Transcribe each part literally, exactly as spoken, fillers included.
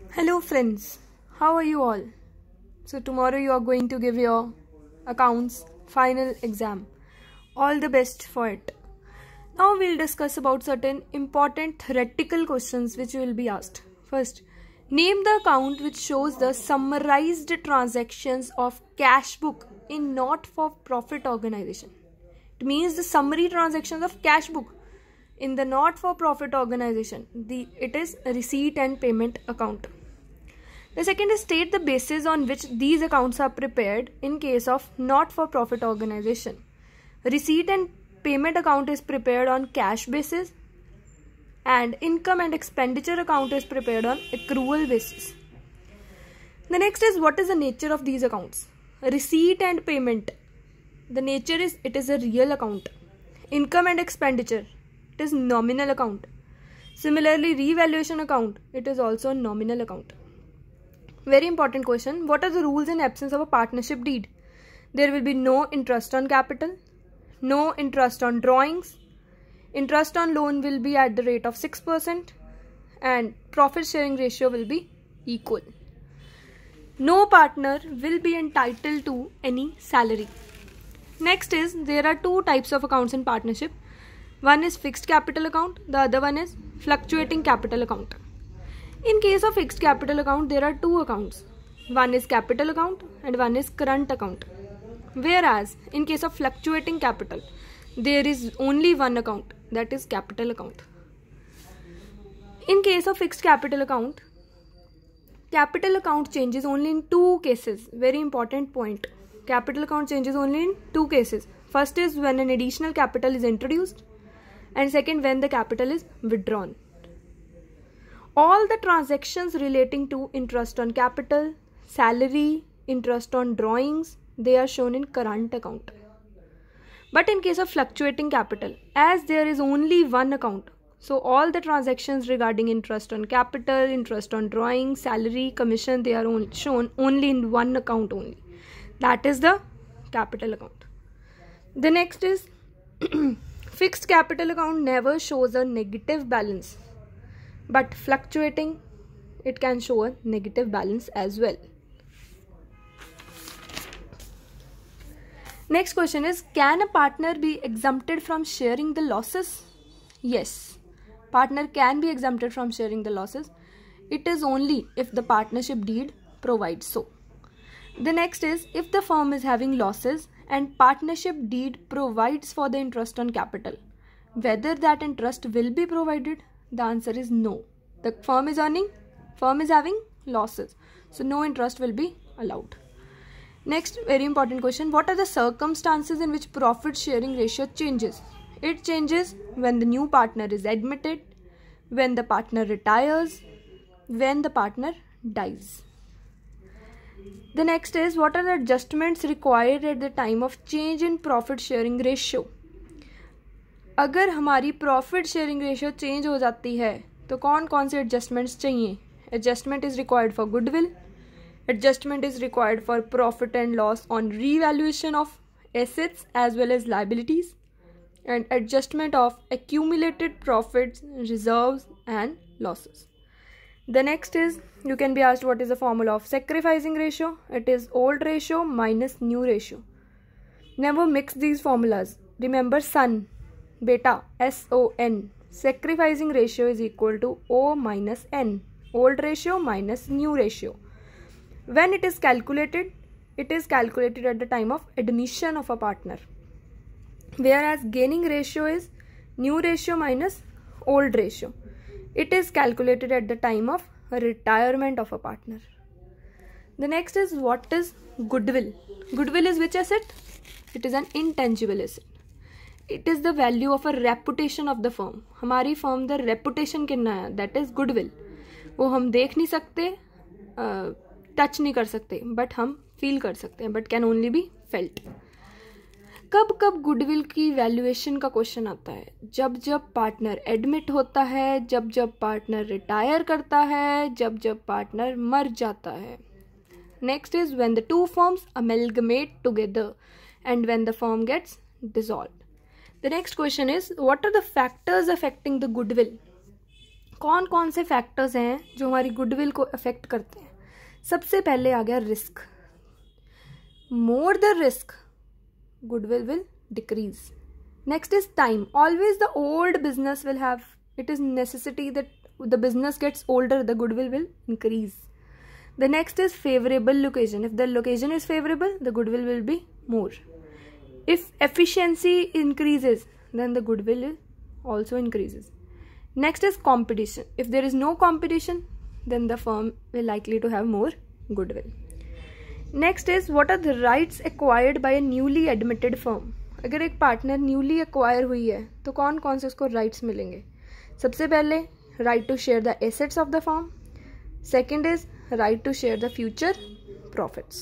Hello friends, how are you all? So tomorrow you are going to give your accounts final exam. All the best for it. Now we'll discuss about certain important theoretical questions which will be asked. First, name the account which shows the summarized transactions of cash book in not-for-profit organization. It means the summary transactions of cash book in the not-for-profit organization. The it is a receipt and payment account. The second is state the basis on which these accounts are prepared in case of not-for-profit organization. Receipt and payment account is prepared on cash basis and income and expenditure account is prepared on accrual basis. The next is what is the nature of these accounts. Receipt and payment. The nature is it is a real account. Income and expenditure. It is nominal account. Similarly, revaluation account. It is also a nominal account. Very important question. What are the rules in absence of a partnership deed? There will be no interest on capital, no interest on drawings, interest on loan will be at the rate of six percent and profit sharing ratio will be equal. No partner will be entitled to any salary. Next is there are two types of accounts in partnership. One is fixed capital account, the other one is fluctuating capital account. In case of fixed capital account, there are two accounts. One is capital account and one is current account. Whereas in case of fluctuating capital, there is only one account, that is capital account. In case of fixed capital account, capital account changes only in two cases. Very important point. Capital account changes only in two cases. First is when an additional capital is introduced and second when the capital is withdrawn. All the transactions relating to interest on capital, salary, interest on drawings, they are shown in current account. But in case of fluctuating capital, as there is only one account, so all the transactions regarding interest on capital, interest on drawings, salary, commission, they are on, shown only in one account only. That is the capital account. The next is fixed capital account never shows a negative balance. But fluctuating, it can show a negative balance as well. Next question is, can a partner be exempted from sharing the losses? Yes, partner can be exempted from sharing the losses. It is only if the partnership deed provides so. The next is, if the firm is having losses and partnership deed provides for the interest on capital, whether that interest will be provided? The answer is no. The firm is earning, firm is having losses. So no interest will be allowed. Next, very important question. What are the circumstances in which profit sharing ratio changes? It changes when the new partner is admitted, when the partner retires, when the partner dies. The next is, what are the adjustments required at the time of change in profit sharing ratio? अगर हमारी profit sharing ratio change हो जाती है तो कौन कौन से adjustments चाहिए? Adjustment is required for goodwill, adjustment is required for profit and loss on revaluation of assets as well as liabilities and adjustment of accumulated profits, reserves and losses. The next is, you can be asked what is the formula of sacrificing ratio. It is old ratio minus new ratio. Never mix these formulas. Remember son. Beta, S O N. Sacrificing ratio is equal to O minus N. Old ratio minus new ratio. When it is calculated, it is calculated at the time of admission of a partner. Whereas gaining ratio is new ratio minus old ratio. It is calculated at the time of retirement of a partner. The next is, what is goodwill? Goodwill is which asset? It is an intangible asset. It is the value of a reputation of the firm. हमारी firm the reputation कितना है? That is goodwill. वो हम देख नहीं सकते, touch नहीं कर सकते, but हम feel कर सकते हैं, but can only be felt. कब कब गुडविल की वैल्यूएशन का क्वेश्चन आता है? जब जब पार्टनर एडमिट होता है, जब जब पार्टनर रिटायर करता है, जब जब पार्टनर मर जाता है. Next is when the two firms amalgamate together and when the firm gets dissolved. The next question is, what are the factors affecting the goodwill? कौन कौन से फैक्टर्स हैं जो हमारी गुडविल को अफेक्ट करते हैं? सबसे पहले आ गया risk. More the risk, goodwill will decrease. Next is time. Always the old business will have, it is necessity that the business gets older, the goodwill will increase. The next is favorable location. If the location is favorable, the goodwill will be more. If efficiency increases, then the goodwill also increases. Next is competition. If there is no competition, then the firm will likely to have more goodwill. Next is what are the rights acquired by a newly admitted firm. अगर एक partner newly acquire हुई है तो कौन कौन से उसको rights मिलेंगे? सबसे पहले right to share the assets of the firm. Second is right to share the future profits.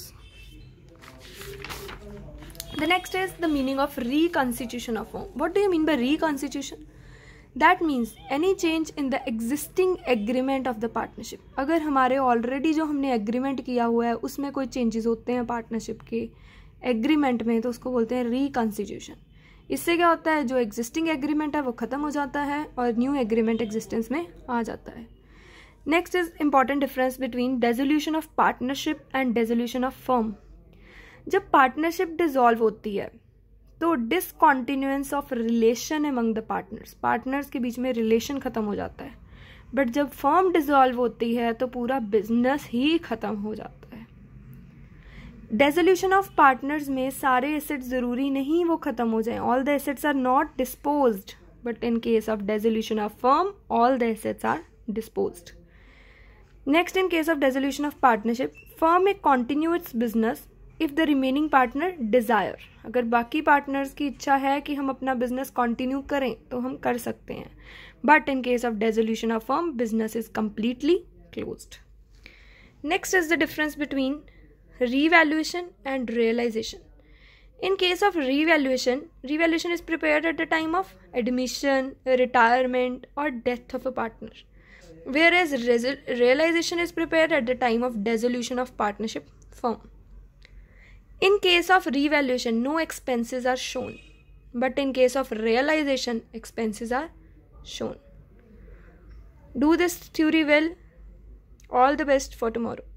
The next is the meaning of reconstitution of firm. What do you mean by reconstitution? That means any change in the existing agreement of the partnership. अगर हमारे already जो हमने agreement किया हुआ है उसमें कोई changes होते हैं पार्टनरशिप के एग्रीमेंट में, तो उसको बोलते हैं रिकॉन्स्टिट्यूशन. इससे क्या होता है, जो एग्जिस्टिंग एग्रीमेंट है वो ख़त्म हो जाता है और न्यू एग्रीमेंट एग्जिस्टेंस में आ जाता है. Next is important difference between dissolution of partnership and dissolution of firm. जब पार्टनरशिप डिसॉल्व होती है तो discontinuance of relation among the partners, partners के बीच में रिलेशन ख़त्म हो जाता है. बट जब फर्म डिसॉल्व होती है तो पूरा बिजनेस ही ख़त्म हो जाता है. डेसोल्यूशन ऑफ पार्टनर्स में सारे एसेट्स ज़रूरी नहीं वो ख़त्म हो जाएं. All the assets are not disposed, but in case of dissolution of firm all the assets are disposed. Next, in case of dissolution of partnership, firm में continue its business if the remaining partner desire. अगर बाकी partners की इच्छा है कि हम अपना business continue करें तो हम कर सकते हैं. But in case of dissolution of firm, business is completely closed. Next is the difference between revaluation and realization. In case of revaluation, revaluation is prepared at the time of admission, retirement or death of a partner, whereas realization is prepared at the time of dissolution of partnership firm. In case of revaluation, no expenses are shown, but in case of realization, expenses are shown. Do this theory well. All the best for tomorrow.